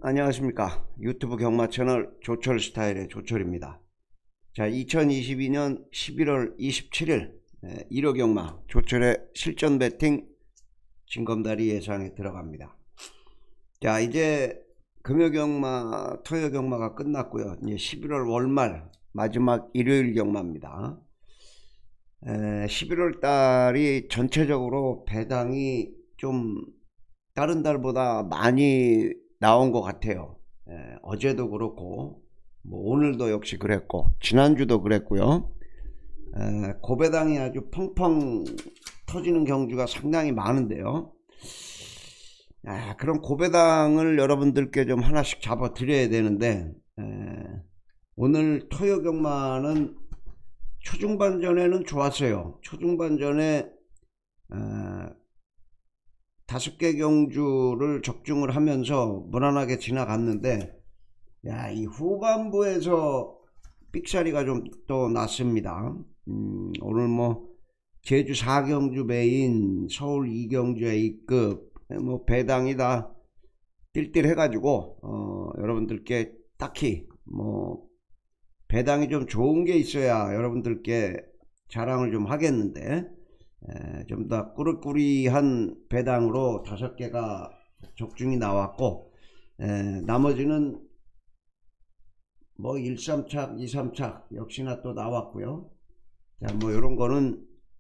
안녕하십니까. 유튜브 경마 채널 조철 스타일의 조철입니다. 자, 2022년 11월 27일 1호 경마 조철의 실전 배팅 진검다리 예상에 들어갑니다. 자, 이제 금요 경마, 토요 경마가 끝났고요. 이제 11월 월말 마지막 일요일 경마입니다. 11월 달이 전체적으로 배당이 좀 다른 달보다 많이 나온 것 같아요. 어제도 그렇고 뭐 오늘도 역시 그랬고 지난주도 그랬고요. 고배당이 아주 펑펑 터지는 경주가 상당히 많은데요. 그럼 고배당을 여러분들께 좀 하나씩 잡아 드려야 되는데, 오늘 토요 경마는 초중반전에는 좋았어요. 초중반전에 5개 경주를 적중을 하면서 무난하게 지나갔는데, 이 후반부에서 삑사리가 좀 또 났습니다. 오늘 뭐 제주 4경주 메인, 서울 2경주 A급 뭐 배당이 다 띨띨 해가지고 여러분들께 딱히 뭐 배당이 좀 좋은 게 있어야 여러분들께 자랑을 좀 하겠는데, 좀 더 꾸리꾸리한 배당으로 5개가 적중이 나왔고, 나머지는 뭐 1, 3착, 2, 3착 역시나 또 나왔고요. 자, 뭐 이런 거는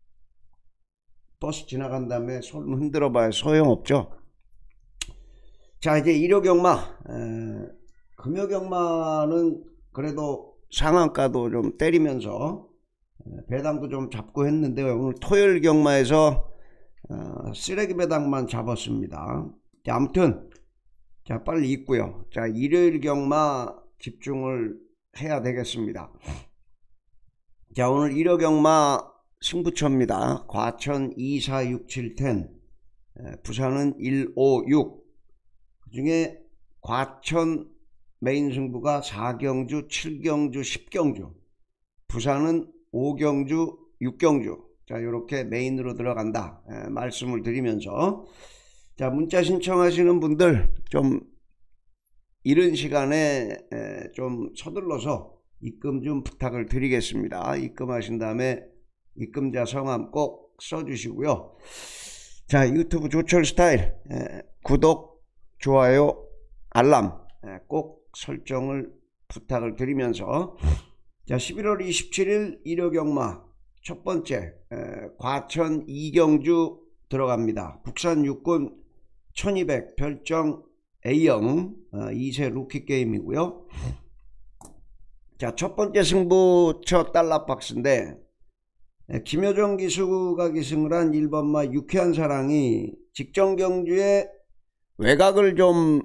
버스 지나간 다음에 손 흔들어 봐야 소용없죠. 자, 이제 일요 경마, 금요 경마는 그래도 상한가도 좀 때리면서 배당도 좀 잡고 했는데, 오늘 토요일 경마에서 쓰레기 배당만 잡았습니다. 자, 아무튼 자, 빨리 있고요. 자, 일요일 경마 집중을 해야 되겠습니다. 자, 오늘 일요 경마 승부처입니다. 과천 2, 4, 6, 7, 10, 부산은 1, 5, 6. 그 중에 과천 메인 승부가 4경주, 7경주, 10경주, 부산은 5경주, 6경주. 자, 이렇게 메인으로 들어간다 말씀을 드리면서, 자, 문자 신청하시는 분들 좀 이른 시간에 좀 서둘러서 입금 좀 부탁을 드리겠습니다. 입금하신 다음에 입금자 성함 꼭 써주시고요. 자, 유튜브 조철 스타일 구독, 좋아요, 알람 꼭 설정을 부탁을 드리면서, 자, 11월 27일 일요 경마 첫 번째 과천 2경주 들어갑니다. 국산 육군 1200 별정 A형 2세 루키 게임이고요. 자, 첫 번째 승부처 달러박스인데, 김효정 기수가 기승을 한 1번마 유쾌한 사랑이 직전 경주에 외곽을 좀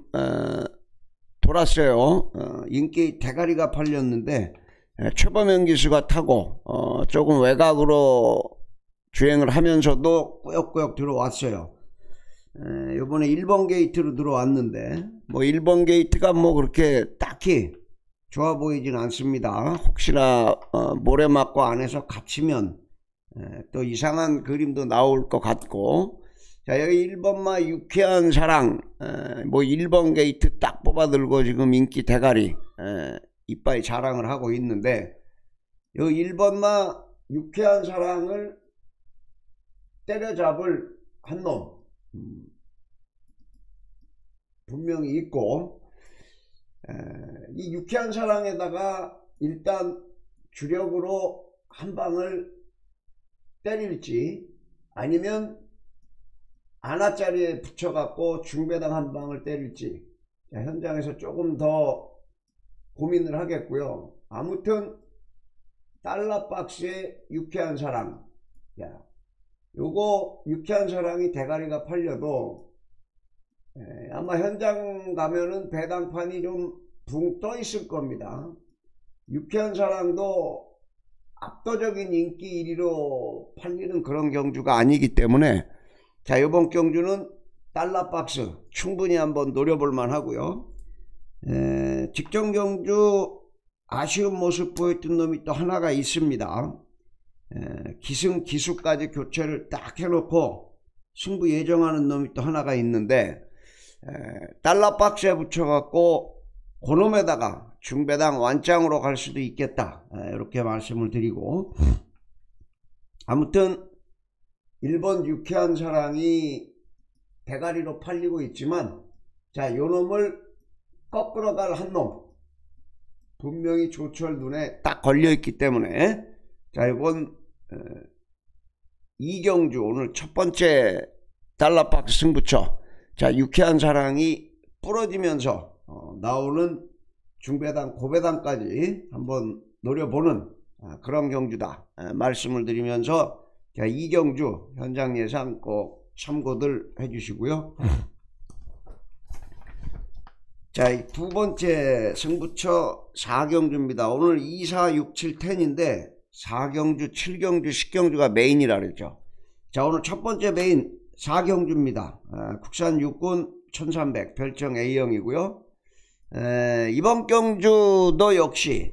돌았어요. 인기 대가리가 팔렸는데, 최범현 기수가 타고 조금 외곽으로 주행을 하면서도 꾸역꾸역 들어왔어요. 요번에 1번 게이트로 들어왔는데, 뭐 1번 게이트가 뭐 그렇게 딱히 좋아 보이진 않습니다. 혹시나 모래 맞고 안에서 갇히면 또 이상한 그림도 나올 것 같고, 자, 여기 1번마 유쾌한 사랑, 뭐 1번 게이트 딱 뽑아 들고 지금 인기 대가리 이빠이 자랑을 하고 있는데, 여기 1번마 유쾌한 사랑을 때려잡을 한 놈 분명히 있고, 이 유쾌한 사랑에다가 일단 주력으로 한 방을 때릴지, 아니면 안아짜리에 붙여갖고 중배당 한 방을 때릴지, 자, 현장에서 조금 더 고민을 하겠고요. 아무튼 달러박스의 유쾌한 사랑, 야, 요거 유쾌한 사랑이 대가리가 팔려도 아마 현장 가면은 배당판이 좀 붕 떠 있을 겁니다. 유쾌한 사랑도 압도적인 인기 1위로 팔리는 그런 경주가 아니기 때문에, 자, 이번 경주는 달러박스 충분히 한번 노려볼 만하고요. 직전 경주 아쉬운 모습 보였던 놈이 또 하나가 있습니다. 기승 기수까지 교체를 딱 해놓고 승부 예정하는 놈이 또 하나가 있는데, 달러 박스에 붙여갖고 그놈에다가 중배당 완장으로 갈 수도 있겠다, 이렇게 말씀을 드리고, 아무튼 일본 유쾌한 사랑이 대가리로 팔리고 있지만, 자, 요놈을 꺾으러 갈 한 놈 분명히 조철 눈에 딱 걸려있기 때문에, 자, 이번 이경주 오늘 첫 번째 달러박스 승부처, 자, 유쾌한 사랑이 부러지면서 나오는 중배당 고배당까지 한번 노려보는 그런 경주다, 말씀을 드리면서, 자, 이경주 현장 예상 꼭 참고들 해주시고요. 자, 이 두 번째 승부처 4경주입니다. 오늘 2, 4, 6, 7, 10인데 4경주, 7경주, 10경주가 메인이라 그랬죠. 자, 오늘 첫 번째 메인 4경주입니다. 국산 육군 1300 별정 A형이고요. 이번 경주도 역시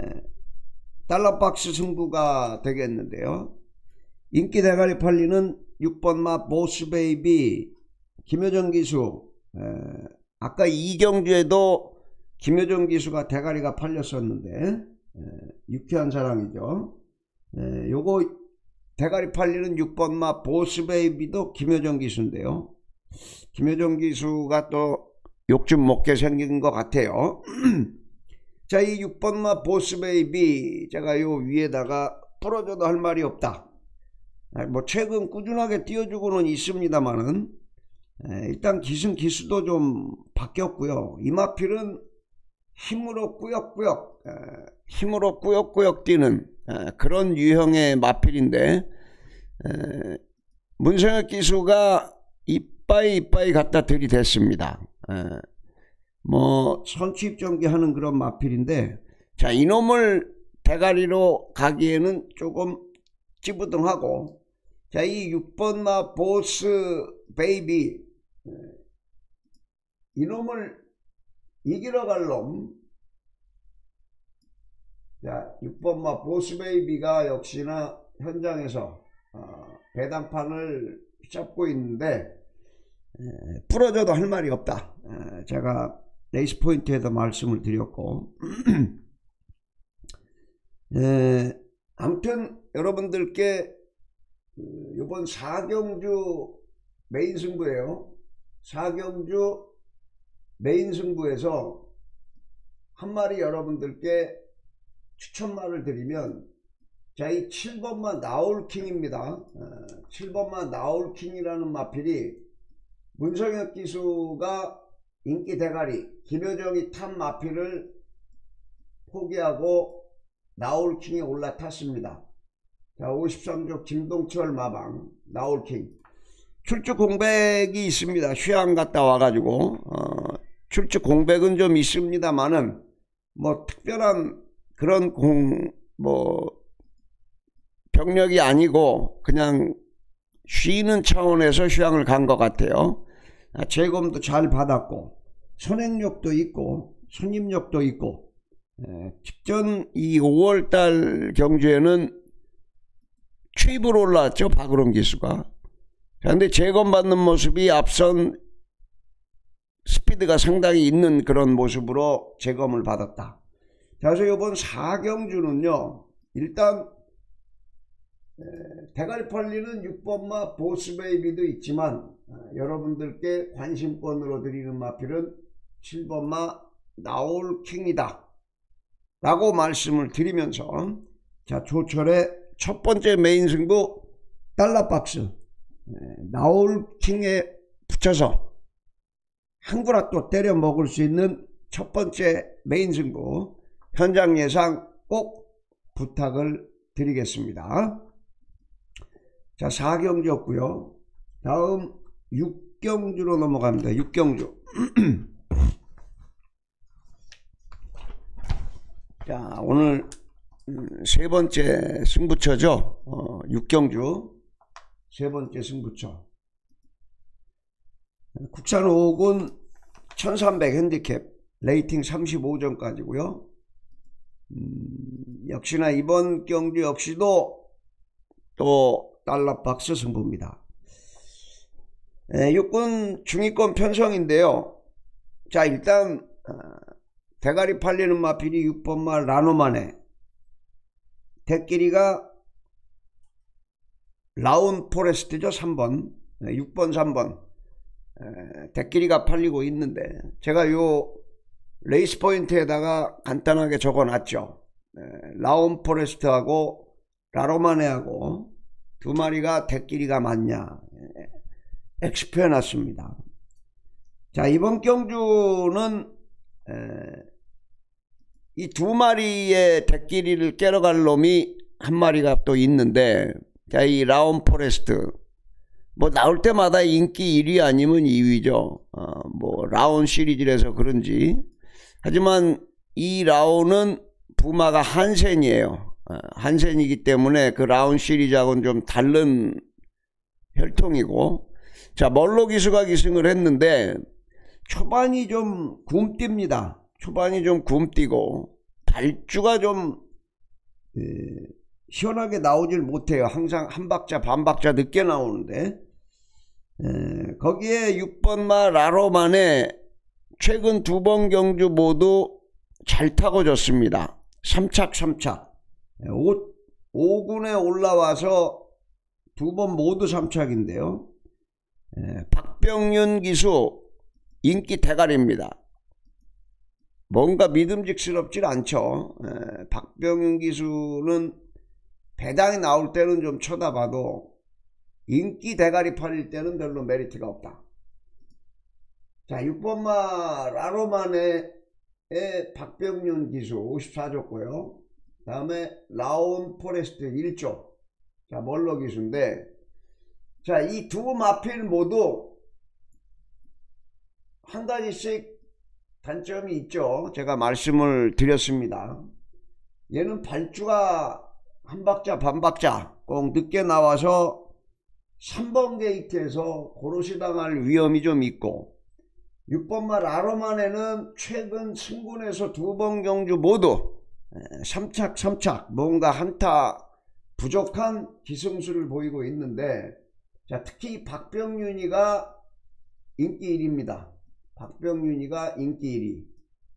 달러박스 승부가 되겠는데요. 인기 대가리 팔리는 6번 맛 보스베이비 김효정 기수, 아까 이경주에도 김효정 기수가 대가리가 팔렸었는데, 유쾌한 사랑이죠. 요거 대가리 팔리는 6번 맛 보스베이비도 김효정 기수인데요. 김효정 기수가 또 욕 좀 먹게 생긴 것 같아요. 자, 이 6번 맛 보스베이비 제가 요 위에다가 풀어줘도 할 말이 없다. 뭐 최근 꾸준하게 띄워주고는 있습니다만은, 일단 기승기수도 좀 바뀌었고요. 이마필은 힘으로 꾸역꾸역 뛰는 그런 유형의 마필인데, 문성혁 기수가 이빠이 갖다 들이댔습니다. 뭐 선취입전기 하는 그런 마필인데, 자, 이놈을 대가리로 가기에는 조금 찌부둥하고, 자, 이 6번 맛 보스 베이비, 이놈을 이기러 갈 놈, 자, 6번 맛 보스 베이비가 역시나 현장에서 배당판을 잡고 있는데, 부러져도 할 말이 없다. 제가 레이스 포인트에도 말씀을 드렸고, 아무튼 여러분들께 이번 4경주 메인 승부예요. 4경주 메인 승부에서 한 마리 여러분들께 추천말을 드리면, 자, 이 7번마 나올킹입니다. 7번마 나올킹이라는 마필이 문성혁 기수가 인기 대가리 김효정이 탄 마필을 포기하고 나올킹에 올라탔습니다. 자, 53족 김동철 마방 나올킹 출주 공백이 있습니다. 휴양 갔다 와가지고 출주 공백은 좀 있습니다만은 뭐 특별한 그런 병력이 아니고 그냥 쉬는 차원에서 휴양을 간 것 같아요. 재검도 잘 받았고 선행력도 있고 선임력도 있고, 직전 이 5월달 경주에는 추입으로 올라왔죠, 박으론 기수가. 그런데 재검 받는 모습이 앞선 스피드가 상당히 있는 그런 모습으로 재검을 받았다. 그래서 이번 4경주는요, 일단 대가리 팔리는 6번마 보스베이비도 있지만, 여러분들께 관심권으로 드리는 마필은 7번마 나올킹이다 라고 말씀을 드리면서, 자, 조철의 첫 번째 메인 승부 달러박스 나올킹에 붙여서 한구라 또 때려 먹을 수 있는 첫 번째 메인 승부 현장 예상 꼭 부탁을 드리겠습니다. 자, 4경주였고요. 다음 6경주로 넘어갑니다. 6경주. 자, 오늘 세 번째 승부처죠. 6경주 세 번째 승부처. 국산 5군 1300 핸디캡 레이팅 35점까지고요. 역시나 이번 경주 역시도 또 달러박스 승부입니다. 육군 중위권 편성인데요. 자, 일단 대가리 팔리는 마필이 6번마 라노마네, 대끼리가 라운 포레스트죠. 3번 6번 3번 대끼리가 팔리고 있는데, 제가 요 레이스 포인트에다가 간단하게 적어 놨죠. 라운 포레스트하고 라로마네하고 두 마리가 대끼리가 맞냐 엑스표해 놨습니다. 자, 이번 경주는 이 두 마리의 대끼리를 깨러 갈 놈이 한 마리가 또 있는데, 자, 이 라운 포레스트 뭐 나올 때마다 인기 1위 아니면 2위죠. 뭐 라운 시리즈라서 그런지. 하지만 이 라운은 부마가 한센이에요. 한센이기 때문에 그 라운 시리즈하고는 좀 다른 혈통이고, 자, 멀로 기수가 기승을 했는데 초반이 좀 굼뜁니다. 초반이 좀 굼뛰고 발주가 좀 시원하게 나오질 못해요. 항상 한 박자 반 박자 늦게 나오는데, 거기에 6번마 라로만에 최근 두 번 경주 모두 잘 타고 졌습니다. 3착 3착 5군에 올라와서 두 번 모두 3착인데요 박병윤 기수 인기 대가리입니다. 뭔가 믿음직스럽질 않죠. 박병윤 기수는 배당이 나올 때는 좀 쳐다봐도 인기 대가리 팔릴 때는 별로 메리트가 없다. 자, 6번마 라로마네의 박병윤 기수 54줬고요. 다음에 라온 포레스트 1조. 자, 멀로 기수인데, 자, 이 두 마필 모두 한 가지씩 단점이 있죠. 제가 말씀을 드렸습니다. 얘는 발주가 한 박자 반 박자 꼭 늦게 나와서 3번 게이트에서 고로시 당할 위험이 좀 있고, 6번마 라로만에는 최근 승군에서 두 번 경주 모두 3착 3착 뭔가 한타 부족한 기승수를 보이고 있는데, 자, 특히 박병윤이가 인기 1위입니다. 박병윤이가 인기 1위.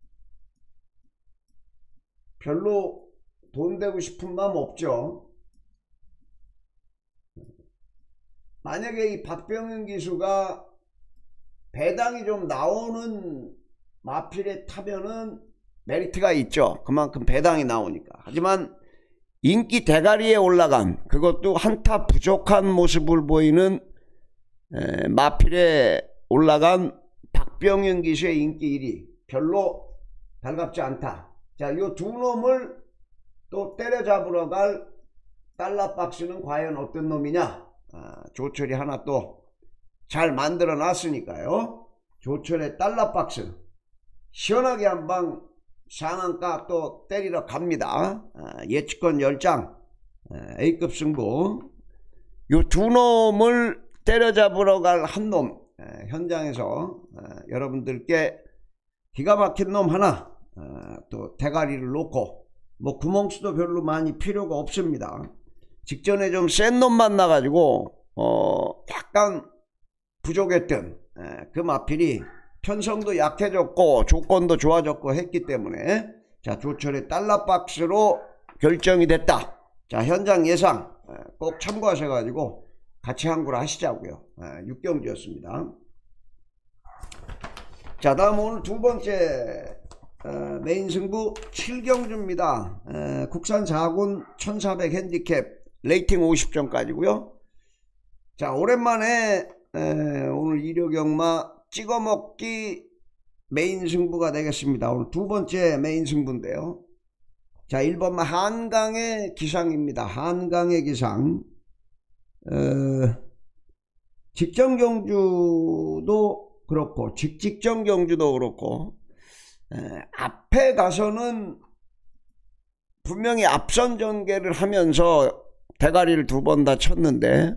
별로 돈 되고 싶은 마음 없죠. 만약에 이 박병윤 기수가 배당이 좀 나오는 마필에 타면은 메리트가 있죠. 그만큼 배당이 나오니까. 하지만 인기 대가리에 올라간, 그것도 한타 부족한 모습을 보이는 마필에 올라간 박병윤 기수의 인기 1위 별로 달갑지 않다. 자, 요 두 놈을 또 때려잡으러 갈 달러 박스는 과연 어떤 놈이냐. 조철이 하나 또 잘 만들어 놨으니까요. 조철의 달러 박스 시원하게 한방 상한가 또 때리러 갑니다. 예측권 10장 A급 승부. 요 두 놈을 때려잡으러 갈 한 놈 현장에서 여러분들께 기가 막힌 놈 하나 또 대가리를 놓고, 뭐 구멍수도 별로 많이 필요가 없습니다. 직전에 좀 센 놈 만나가지고 약간 부족했던 그 마필이 편성도 약해졌고 조건도 좋아졌고 했기 때문에, 자, 조철의 달러 박스로 결정이 됐다. 자, 현장 예상 꼭 참고하셔가지고 같이 항구를 하시자고요. 6경주였습니다. 자, 다음 오늘 두 번째 메인 승부 7경주입니다. 국산 4군 1400 핸디캡 레이팅 50점까지고요. 자, 오랜만에 오늘 일요경마 찍어먹기 메인 승부가 되겠습니다. 오늘 두 번째 메인 승부인데요. 자, 1번마 한강의 기상입니다. 한강의 기상. 직전 경주도 그렇고 직전 경주도 그렇고 앞에 가서는 분명히 앞선 전개를 하면서 대가리를 두 번 다 쳤는데,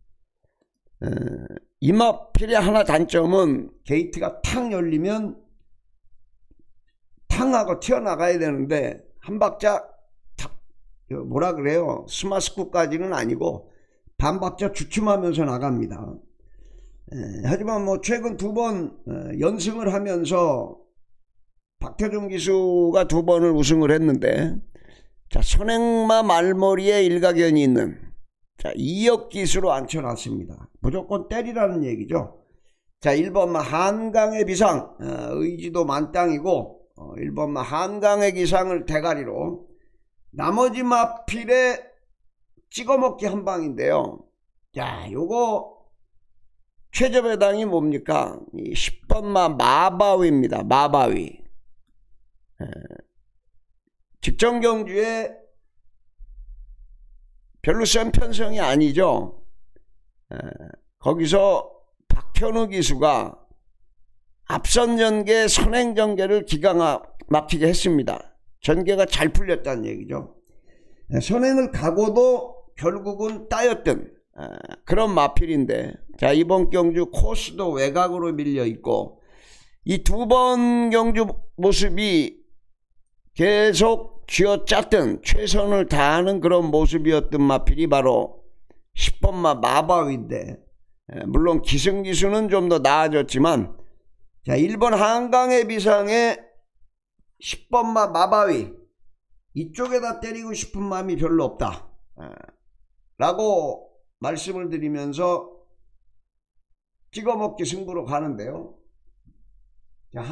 이 마필의 하나 단점은 게이트가 탕 열리면 탕하고 튀어나가야 되는데 한 박자 탁, 뭐라 그래요, 스마스쿠까지는 아니고 반 박자 주춤하면서 나갑니다. 하지만 뭐 최근 2번 연승을 하면서 박태종 기수가 2번을 우승을 했는데, 자, 선행마 말머리에 일가견이 있는, 자, 2역 기수로 앉혀놨습니다. 무조건 때리라는 얘기죠. 자, 1번마 한강의 비상, 의지도 만땅이고, 1번마 한강의 기상을 대가리로 나머지 마필에 찍어먹기 한 방인데요. 자, 요거 최저배당이 뭡니까? 10번마 마바위입니다. 마바위. 직전경주에 별로 센 편성이 아니죠. 거기서 박현우 기수가 앞선 전개 선행 전개를 기가 막히게 했습니다. 전개가 잘 풀렸다는 얘기죠. 선행을 가고도 결국은 따였던 그런 마필인데, 자, 이번 경주 코스도 외곽으로 밀려 있고, 이 2번 경주 모습이 계속 쥐어짰던, 최선을 다하는 그런 모습이었던 마필이 바로 10번마 마바위인데, 물론 기승기수는 좀 더 나아졌지만, 자, 1번 한강의 비상에 10번마 마바위, 이쪽에다 때리고 싶은 마음이 별로 없다 라고 말씀을 드리면서 찍어먹기 승부로 가는데요. 자,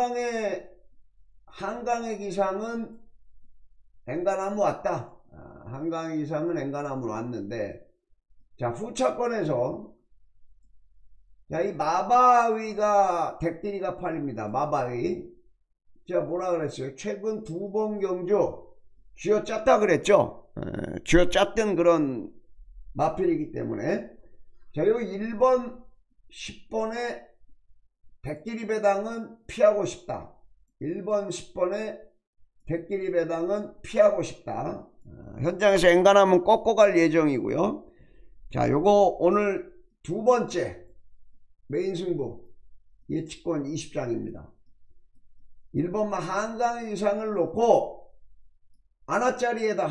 한강의 기상은 엔간하무 왔다. 한강의 기상은 엔간하무로 왔는데, 자, 후차권에서, 자, 이 마바위가 덱디리가 팔립니다. 마바위. 제가 뭐라 그랬어요? 최근 2번 경주 쥐어짰다 그랬죠. 쥐어짰던 그런 마필이기 때문에, 자, 요 1번 10번의 백길이 배당은 피하고 싶다. 1번 10번의 백길이 배당은 피하고 싶다. 현장에서 엔간하면 꺾고 갈 예정이고요. 자, 요거 오늘 2번째 메인 승부 예측권 20장입니다. 1번마 한강의 이상을 놓고 아나짜리에다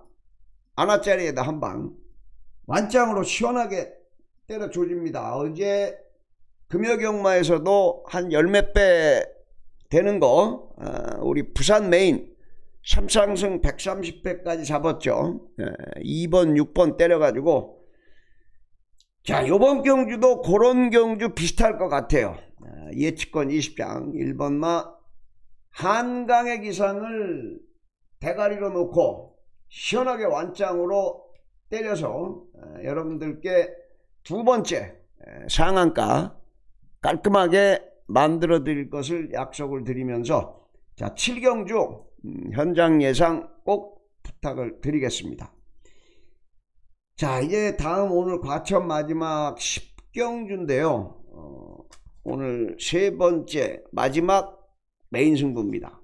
한 방 완장으로 시원하게 때려 조집니다. 어제 금여경마에서도 한 열몇 배 되는 거, 우리 부산 메인 3상승 130배까지 잡았죠. 2번 6번 때려가지고, 자, 요번 경주도 그런 경주 비슷할 것 같아요. 예측권 20장 1번마 한강의 기상을 대가리로 놓고 시원하게 완장으로 때려서 여러분들께 2번째 상한가 깔끔하게 만들어 드릴 것을 약속을 드리면서, 자, 7경주 현장 예상 꼭 부탁을 드리겠습니다. 자, 이제 다음 오늘 과천 마지막 10경주인데요. 오늘 3번째 마지막 메인 승부입니다.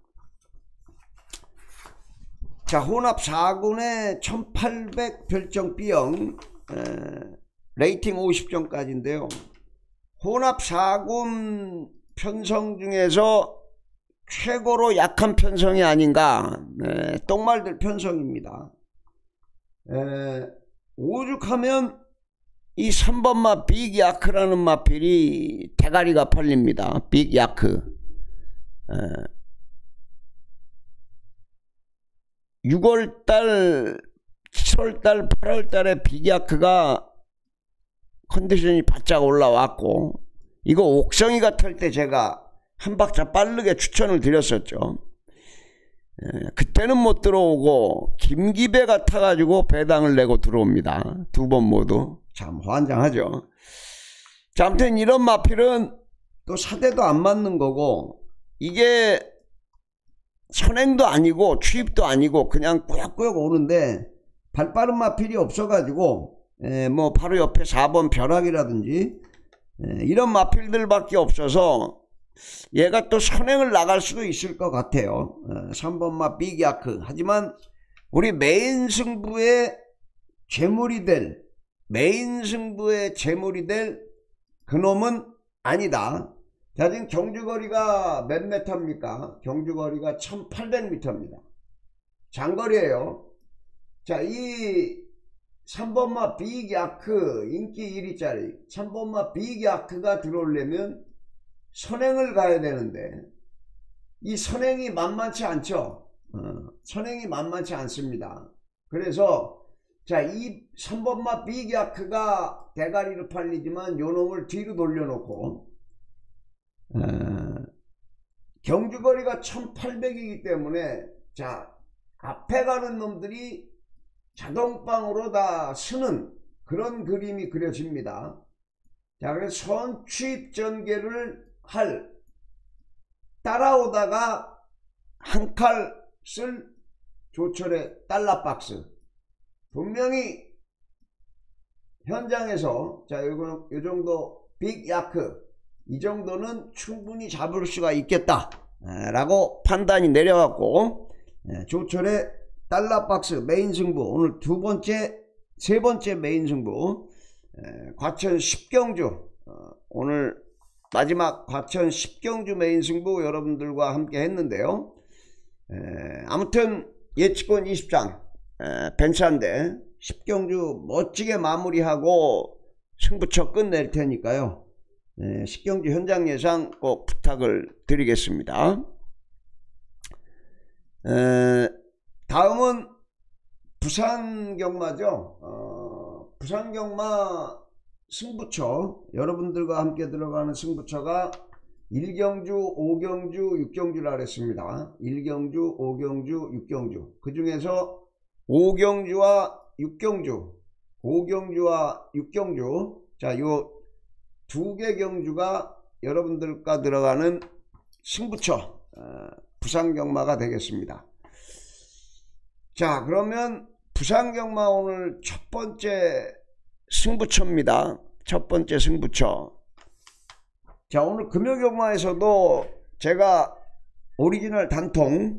자, 혼합 4군의 1800 별정 B형, 레이팅 50점까지인데요. 혼합 4군 편성 중에서 최고로 약한 편성이 아닌가, 똥말들 편성입니다. 오죽하면 이 3번마 빅야크라는 마필이 대가리가 팔립니다. 빅야크. 6월달, 7월달, 8월달에 빅야크가 컨디션이 바짝 올라왔고, 이거 옥성이가 탈 때 제가 한 박자 빠르게 추천을 드렸었죠. 그때는 못 들어오고 김기배가 타가지고 배당을 내고 들어옵니다. 2번 모두. 참 환장하죠. 자, 아무튼 이런 마필은 또 사대도 안 맞는 거고, 이게 선행도 아니고 추입도 아니고 그냥 꾸역꾸역 오는데 발빠른 마필이 없어가지고, 뭐 바로 옆에 4번 벼락이라든지 이런 마필들밖에 없어서 얘가 또 선행을 나갈 수도 있을 것 같아요. 3번마 빅야크. 하지만 우리 메인 승부의 재물이 될 그놈은 아니다. 자, 지금 경주거리가 몇 미터입니까? 경주거리가 1800m입니다. 장거리예요. 자, 이 3번마 빅야크 인기 1위짜리 3번마 빅야크가 들어오려면 선행을 가야 되는데 이 선행이 만만치 않죠. 선행이 만만치 않습니다. 그래서 자, 이 3번마 빅야크가 대가리를 팔리지만 요 놈을 뒤로 돌려놓고 경주거리가 1800이기 때문에 자, 앞에 가는 놈들이 자동방으로 다 쓰는 그런 그림이 그려집니다. 자, 그래서 선취입 전개를 할 따라오다가 한 칼 쓸 조철의 달러박스 분명히 현장에서 자, 요 정도 빅야크 이 정도는 충분히 잡을 수가 있겠다 라고 판단이 내려갔고 조철의 달러박스 메인 승부 오늘 세 번째 메인 승부 과천 10경주 오늘 마지막 과천 10경주 메인 승부 여러분들과 함께 했는데요. 아무튼 예측권 20장 벤츠한데 10경주 멋지게 마무리하고 승부처 끝낼 테니까요. 10경주 현장 예상 꼭 부탁을 드리겠습니다. 다음은 부산경마죠. 부산경마 승부처 여러분들과 함께 들어가는 승부처가 1경주, 5경주, 6경주라 그랬습니다. 1경주, 5경주, 6경주 그 중에서 5경주와 6경주 자, 요 두 개 경주가 여러분들과 들어가는 승부처 부산경마가 되겠습니다. 자, 그러면 부산경마 오늘 첫 번째 승부처입니다. 첫 번째 승부처. 자, 오늘 금요경마에서도 제가 오리지널 단통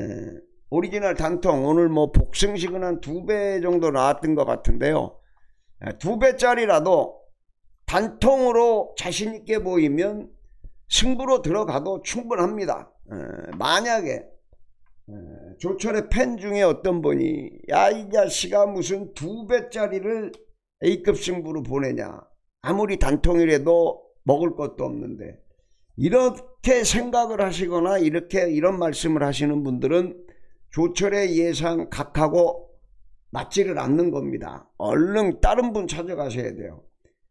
오늘 뭐 복승식은 한 2배 정도 나왔던 것 같은데요. 2배짜리라도 단통으로 자신있게 보이면 승부로 들어가도 충분합니다. 만약에 조철의 팬 중에 어떤 분이 야, 이 자식아 무슨 2배짜리를 A급 승부로 보내냐, 아무리 단통이라도 먹을 것도 없는데, 이렇게 생각을 하시거나 이런 말씀을 하시는 분들은 조철의 예상 각하고 맞지를 않는 겁니다. 얼른 다른 분 찾아가셔야 돼요.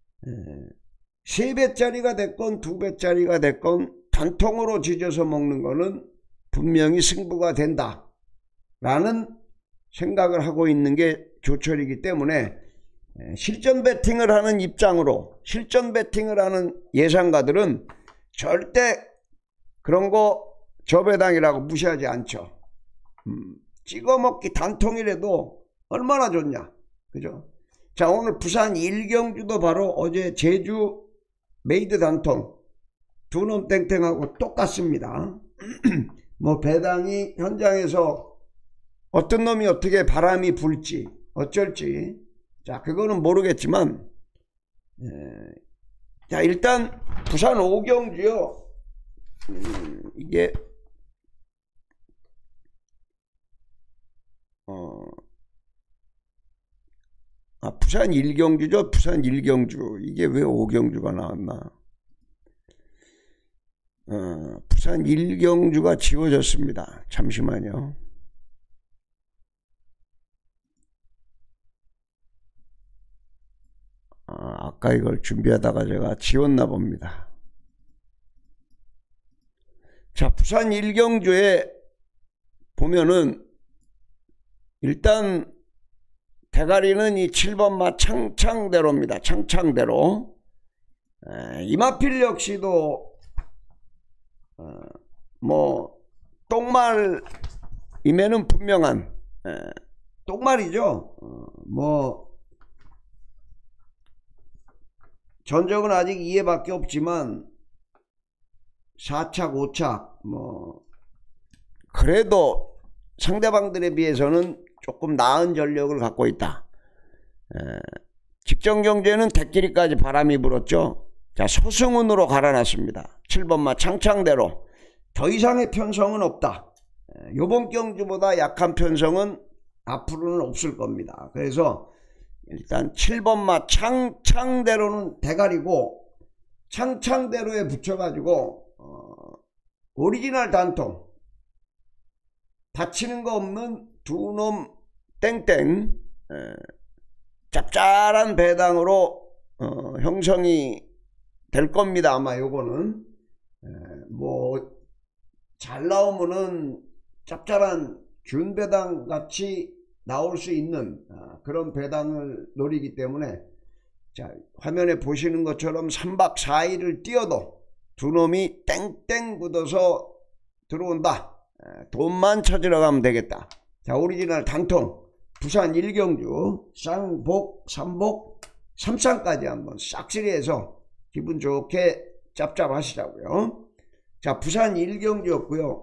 3배짜리가 됐건 2배짜리가 됐건 단통으로 지져서 먹는 거는 분명히 승부가 된다 라는 생각을 하고 있는 게 조철이기 때문에 실전 배팅을 하는 입장으로, 실전 배팅을 하는 예상가들은 절대 그런 거 저배당이라고 무시하지 않죠. 찍어먹기 단통이라도 얼마나 좋냐, 그죠? 자, 오늘 부산 1경주도 바로 어제 제주 메이드 단통 두 놈 땡땡하고 똑같습니다. 뭐 배당이 현장에서 어떤 놈이 어떻게 바람이 불지 어쩔지, 자, 그거는 모르겠지만, 자, 일단 부산 5경주요. 이게 부산 1경주죠. 부산 1경주. 이게 왜 5경주가 나왔나? 부산 1경주가 지워졌습니다. 잠시만요. 아까 이걸 준비하다가 제가 지웠나 봅니다. 자, 부산 1경주에 보면은 일단 대가리는 이 7번마 창창대로입니다. 창창대로. 이마필 역시도 뭐 똥말임에는 분명한 똥말이죠. 뭐 전적은 아직 2회밖에 없지만 4착 5착 뭐 그래도 상대방들에 비해서는 조금 나은 전력을 갖고 있다. 직전 경주에는 대끼리까지 바람이 불었죠. 자, 소승운으로 갈아놨습니다. 7번마 창창대로. 더 이상의 편성은 없다. 요번 경주보다 약한 편성은 앞으로는 없을 겁니다. 그래서 일단 7번마 창대로는 대가리고 창대로에 붙여가지고 오리지널 단통 다치는 거 없는 두 놈 땡땡 짭짤한 배당으로 형성이 될 겁니다. 아마 요거는 뭐 잘 나오면은 짭짤한 균 배당 같이 나올 수 있는 그런 배당을 노리기 때문에, 자, 화면에 보시는 것처럼 3박 4일을 뛰어도 두 놈이 땡땡 굳어서 들어온다. 돈만 찾으러 가면 되겠다. 자, 오리지널 단통 부산 1경주 쌍복 3복 3쌍까지 한번 싹쓸이해서 기분 좋게 짭짭하시라고요. 자, 부산 1경주였고요.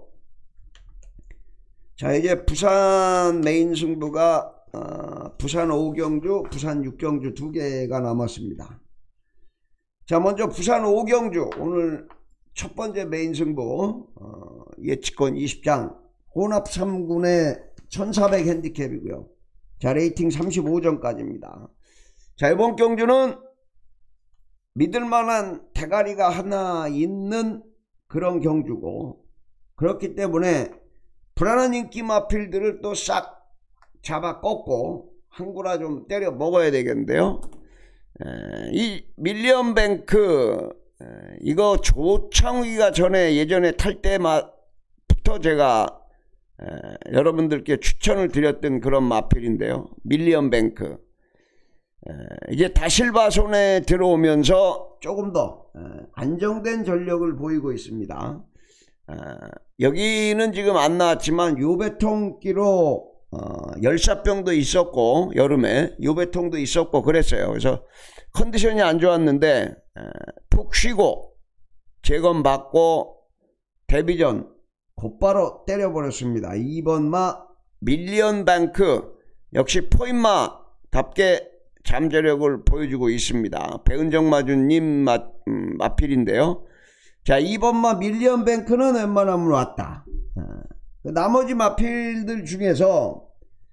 자, 이제 부산 메인 승부가 부산 5경주 부산 6경주 두 개가 남았습니다. 자, 먼저 부산 5경주 오늘 첫 번째 메인 승부 예측권 20장 혼합 3군의 1400 핸디캡이고요. 자, 레이팅 35점까지입니다. 자, 이번 경주는 믿을만한 대가리가 하나 있는 그런 경주고, 그렇기 때문에 불안한 인기 마필들을 또 싹 잡아 꺾고 한구라 좀 때려 먹어야 되겠는데요. 이 밀리언뱅크 이거 조창욱이가 예전에 탈 때부터 제가 여러분들께 추천을 드렸던 그런 마필인데요. 밀리언뱅크 이제 다실바 손에 들어오면서 조금 더 안정된 전력을 보이고 있습니다. 여기는 지금 안 나왔지만 요배통기로 열사병도 있었고 여름에 요배통도 있었고 그랬어요. 그래서 컨디션이 안 좋았는데 푹 쉬고 재검받고 데뷔전 곧바로 때려버렸습니다. 2번마 밀리언뱅크 역시 포인마답게 잠재력을 보여주고 있습니다. 배은정마주님 마필인데요. 자, 2번마 밀리언뱅크는 웬만하면 왔다. 나머지 마필들 중에서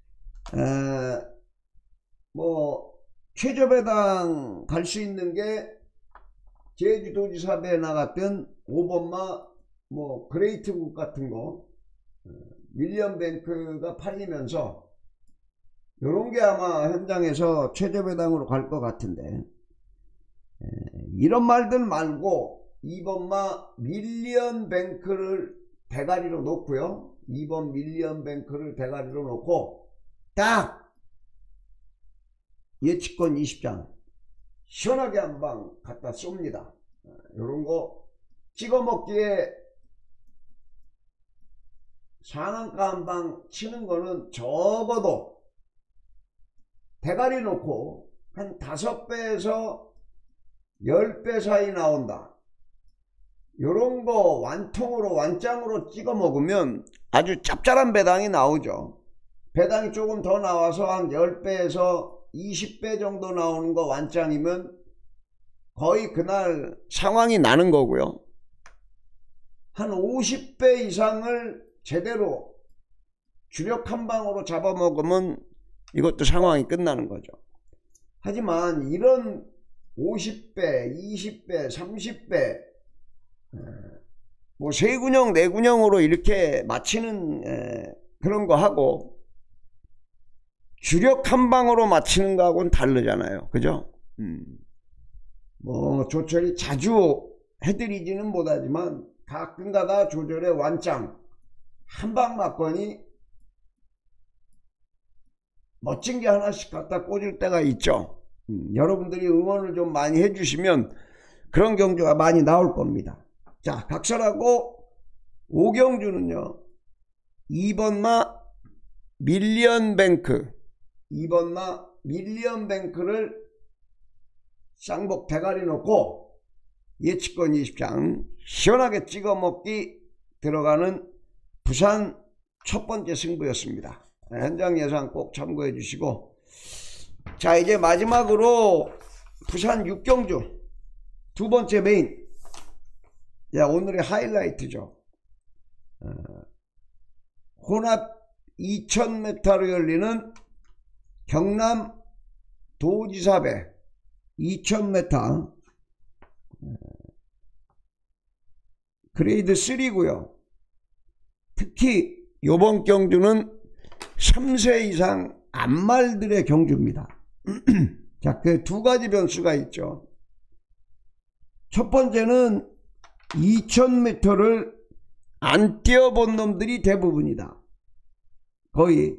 뭐 최저배당 갈 수 있는 게 제주도지사배에 나갔던 5번마 뭐 그레이트국 같은 거 밀리언뱅크가 팔리면서 요런 게 아마 현장에서 최저배당으로 갈 것 같은데, 이런 말들 말고 2번마 밀리언뱅크를 대가리로 놓고요. 2번 밀리언뱅크를 대가리로 놓고 딱 예측권 20장 시원하게 한 방 갖다 쏩니다. 요런 거 찍어 먹기에 상한가 한 방 치는 거는 적어도 대가리 놓고 한 5배에서 10배 사이 나온다. 요런 거 완통으로 완장으로 찍어 먹으면 아주 짭짤한 배당이 나오죠. 배당이 조금 더 나와서 한 10배에서 20배 정도 나오는 거 완장이면 거의 그날 상황이 나는 거고요. 한 50배 이상을 제대로 주력 한 방으로 잡아먹으면 이것도 상황이 끝나는 거죠. 하지만 이런 50배, 20배, 30배 뭐 3군형, 4군형으로 이렇게 맞히는 그런 거 하고 주력 한 방으로 맞히는 거하고는 다르잖아요. 그죠? 뭐 조철이 자주 해드리지는 못하지만 가끔가다 조절의 완짱 한 방 맞거니 멋진 게 하나씩 갖다 꽂을 때가 있죠. 여러분들이 응원을 좀 많이 해주시면 그런 경주가 많이 나올 겁니다. 자, 각설하고 5경주는요 2번마 밀리언뱅크 2번마 밀리언뱅크를 쌍복 대가리 놓고 예측권 20장 시원하게 찍어 먹기 들어가는 부산 첫 번째 승부였습니다. 현장 예상 꼭 참고해 주시고, 자, 이제 마지막으로 부산 6경주 두 번째 메인, 야, 오늘의 하이라이트죠. 혼합 2000m로 열리는 경남 도지사배 2000m 그레이드 3고요. 특히 요번 경주는 3세 이상 암말들의 경주입니다. 자, 그 두 가지 변수가 있죠. 첫 번째는 2000m를 안 뛰어본 놈들이 대부분이다. 거의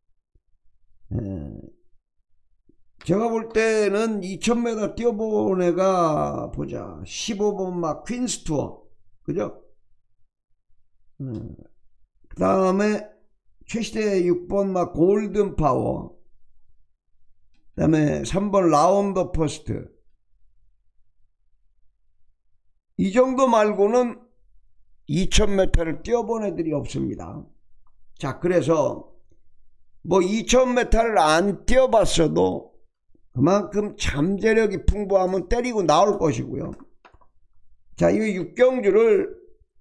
제가 볼 때는 2000m 뛰어본 애가 보자 15번 막 퀸스투어 그죠? 그 다음에 최시대 6번 막 골든파워, 그 다음에 3번 라운드 퍼스트. 이 정도 말고는 2000m를 뛰어본 애들이 없습니다. 자, 그래서 뭐 2000m를 안 뛰어봤어도 그만큼 잠재력이 풍부하면 때리고 나올 것이고요. 자, 이 6경주를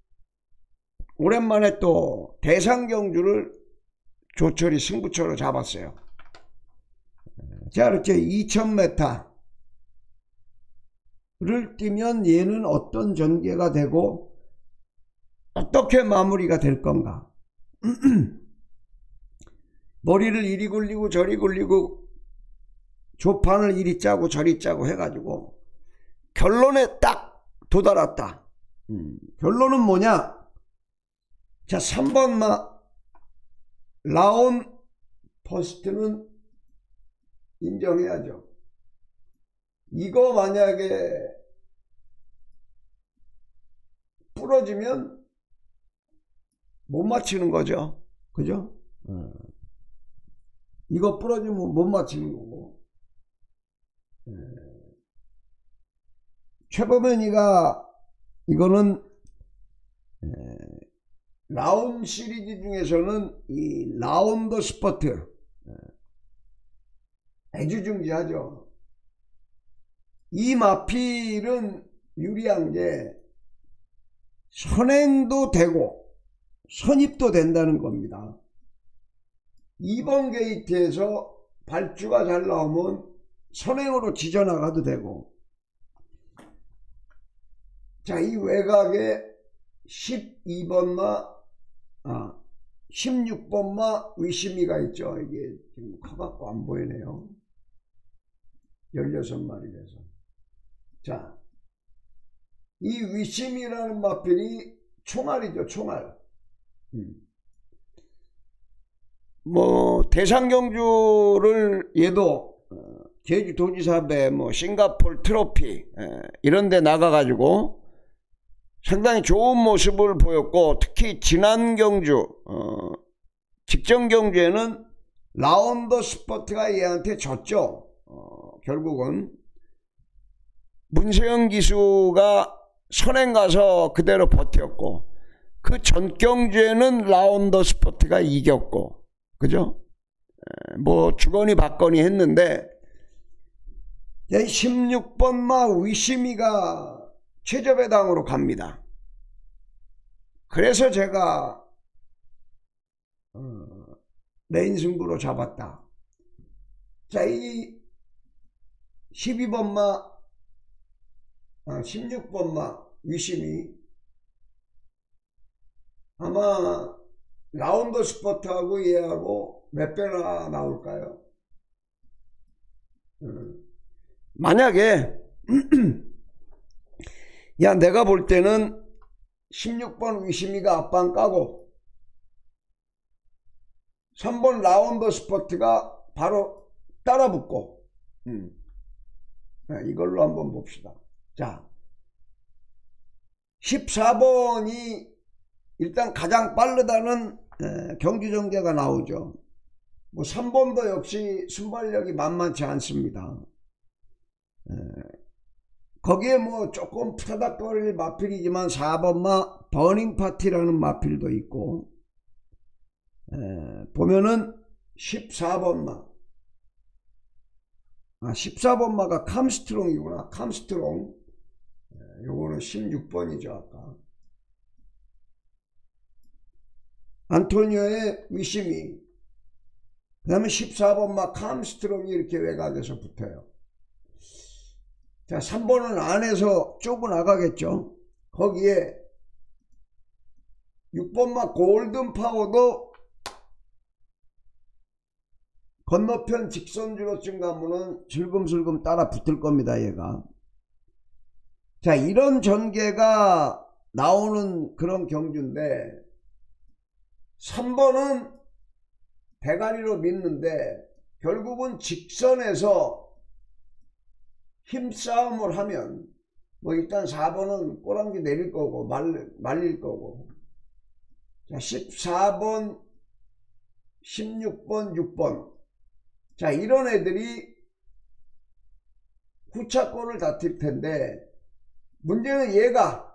오랜만에 또 대상경주를 조철이 승부처로 잡았어요. 자, 이렇게 2000m를 뛰면 얘는 어떤 전개가 되고 어떻게 마무리가 될 건가. 머리를 이리 굴리고 저리 굴리고 조판을 이리 짜고 저리 짜고 해가지고 결론에 딱 도달했다. 결론은 뭐냐? 자, 3번 라운 퍼스트는 인정해야죠. 이거 만약에 부러지면 못 맞히는 거죠. 그죠? 이거 부러지면 못 맞히는 거고. 최범현이가 이거는 라운 시리즈 중에서는 이 라운드 스퍼트 애주중지하죠. 이 마필은 유리한 게 선행도 되고 선입도 된다는 겁니다. 2번 게이트에서 발주가 잘 나오면 선행으로 지져나가도 되고, 자, 이 외곽에 12번마 16번마 위시미가 있죠. 이게 지금 커갖고 안 보이네요. 16마리라서. 자, 이 위시미라는 마필이 총알이죠. 총알. 뭐 대상경주를 얘도 제주도지사배 뭐 싱가포르 트로피 이런 데 나가가지고 상당히 좋은 모습을 보였고, 특히 지난 경주 직전 경주에는 라운드 스퍼트가 얘한테 졌죠. 결국은 문세영 기수가 선행 가서 그대로 버텼고, 그 전 경주에는 라운드 스퍼트가 이겼고, 그죠? 뭐 주거니 받거니 했는데 16번마 위시미가 최저배당으로 갑니다. 그래서 제가 메인 승부로 잡았다. 자, 이 12번마 16번마 위심이 아마 라운드 스퍼트하고 얘하고 몇 배나 나올까요? 만약에 야, 내가 볼 때는 16번 위시미가 앞방 까고 3번 라운드 스퍼트가 바로 따라 붙고, 이걸로 한번 봅시다. 자, 14번이 일단 가장 빠르다는 경주 전개가 나오죠. 뭐 3번도 역시 순발력이 만만치 않습니다. 거기에 뭐 조금 푸다닥거릴 마필이지만 4번마 버닝 파티라는 마필도 있고, 보면은 14번마 14번마가 캄스트롱이구나. 캄스트롱. 요거는 16번이죠. 아까 안토니오의 위시미 그 다음에 14번 막 함스트롱이 이렇게 외곽에서 붙어요. 자, 3번은 안에서 쪼고 나가겠죠. 거기에 6번 막 골든 파워도 건너편 직선주로쯤 가면은 슬금슬금 따라 붙을 겁니다, 얘가. 자, 이런 전개가 나오는 그런 경주인데 3번은 대가리로 믿는데 결국은 직선에서 힘싸움을 하면 뭐 일단 4번은 꼬랑지 내릴 거고 말릴 거고, 자 14번 16번 6번, 자 이런 애들이 후차권을 다툴 텐데 문제는 얘가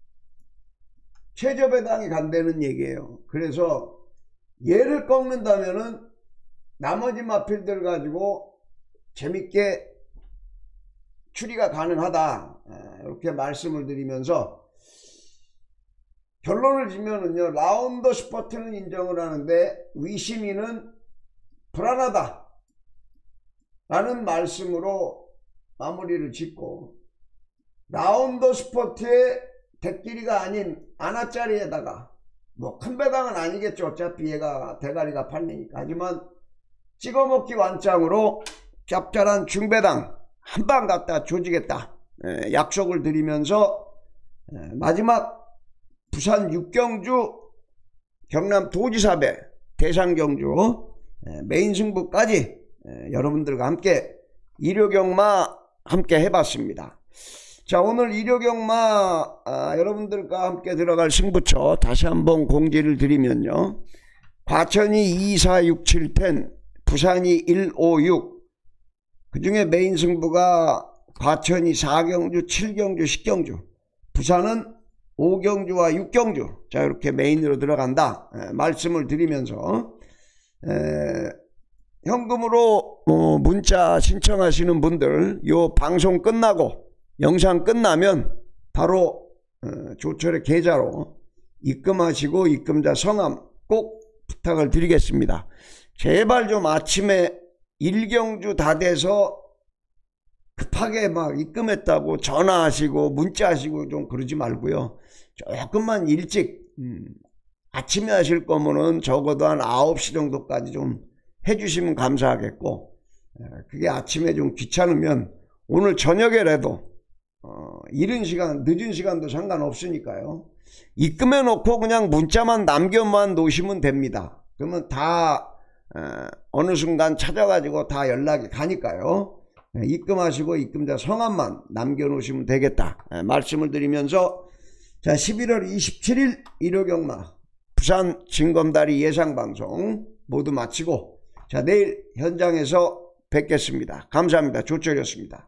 최저배당이 간다는 얘기예요. 그래서 얘를 꺾는다면은 나머지 마필들 가지고 재밌게 추리가 가능하다, 이렇게 말씀을 드리면서 결론을 지면은요, 라운더 스퍼트는 인정을 하는데 위시미는 불안하다 라는 말씀으로 마무리를 짓고, 라운더 스퍼트의 대끼리가 아닌 아나짜리에다가 뭐 큰 배당은 아니겠죠. 어차피 얘가 대가리가 팔리니까. 하지만 찍어먹기 완짱으로 짭짤한 중배당 한 방 갖다 조지겠다, 약속을 드리면서 마지막 부산 6경주 경남 도지사배 대상경주 메인 승부까지 여러분들과 함께 일요경마 함께 해봤습니다. 자, 오늘 일요경마 여러분들과 함께 들어갈 승부처 다시 한번 공지를 드리면요, 과천이 2467텐, 부산이 156, 그 중에 메인 승부가 과천이 4경주 7경주 10경주, 부산은 5경주와 6경주, 자 이렇게 메인으로 들어간다 말씀을 드리면서, 현금으로 문자 신청하시는 분들 요 방송 끝나고 영상 끝나면 바로 조철의 계좌로 입금하시고 입금자 성함 꼭 부탁을 드리겠습니다. 제발 좀 아침에 1경주 다 돼서 급하게 막 입금했다고 전화하시고 문자하시고 좀 그러지 말고요, 조금만 일찍 아침에 하실 거면은 적어도 한 9시 정도까지 좀 해주시면 감사하겠고, 그게 아침에 좀 귀찮으면 오늘 저녁에라도 이른 시간 늦은 시간도 상관없으니까요, 입금해 놓고 그냥 문자만 남겨만 놓으시면 됩니다. 그러면 다 어느 순간 찾아가지고 다 연락이 가니까요, 입금하시고 입금자 성함만 남겨 놓으시면 되겠다 말씀을 드리면서, 자 11월 27일 일요경마 부산 진검다리 예상방송 모두 마치고, 자 내일 현장에서 뵙겠습니다. 감사합니다. 조철이었습니다.